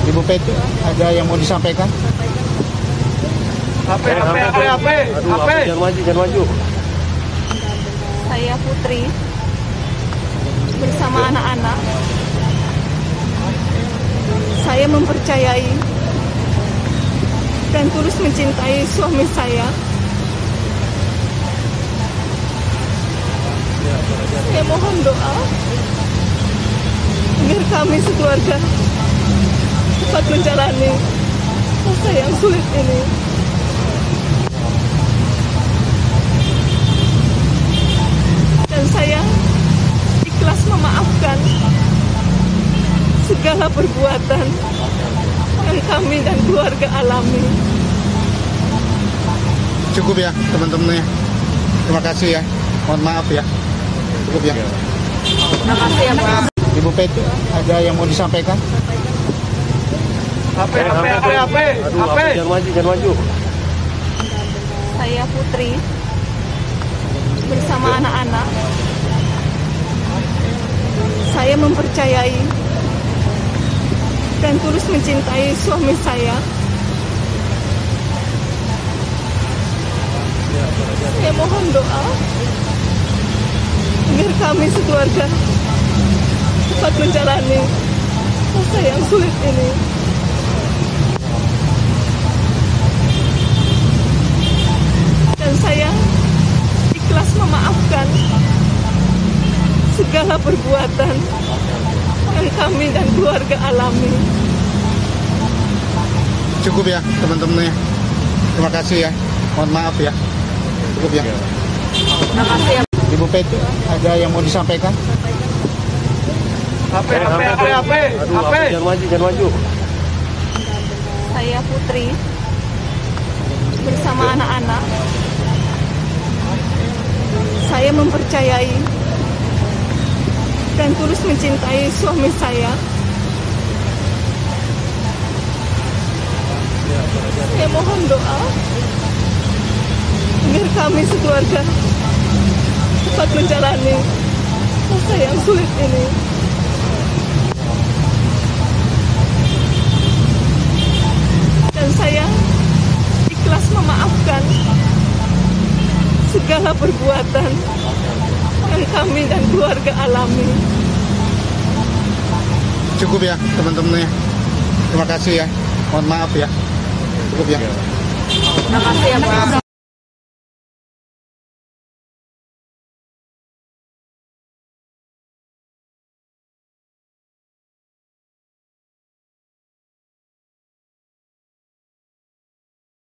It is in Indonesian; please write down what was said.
Ibu Peti, ada yang mau disampaikan? Apa? Jangan maju. Saya Putri bersama anak-anak. Saya mempercayai dan tulus mencintai suami saya. Saya mohon doa agar kami sekeluarga dapat menjalani masa yang sulit ini. Dan saya ikhlas memaafkan segala perbuatan yang kami dan keluarga alami. Cukup ya teman-teman ya. Terima kasih ya. Mohon maaf ya. Cukup ya. Terima kasih ya Pak. Ibu Peti, ada yang mau disampaikan? Apa? Jangan maju. Saya Putri bersama anak-anak. Saya mempercayai dan tulus mencintai suami saya. Saya mohon doa agar kami sekeluarga dapat menjalani masa yang sulit ini. Dan saya ikhlas memaafkan segala perbuatan yang kami dan keluarga alami. Cukup ya teman-teman ya. Terima kasih ya. Mohon maaf ya. Cukup ya. Terima kasih ya. Ibu Peti, ada yang mau disampaikan? Apa? Jangan maju. Saya Putri bersama anak-anak. Saya mempercayai dan tulus mencintai suami saya. Saya mohon doa agar kami sekeluarga dapat menjalani masa yang sulit ini. Dan saya ikhlas memaafkan segala perbuatan yang kami dan keluarga alami. Cukup ya teman-teman ya. Terima kasih ya. Mohon maaf ya. Cukup ya. Terima kasih ya Pak.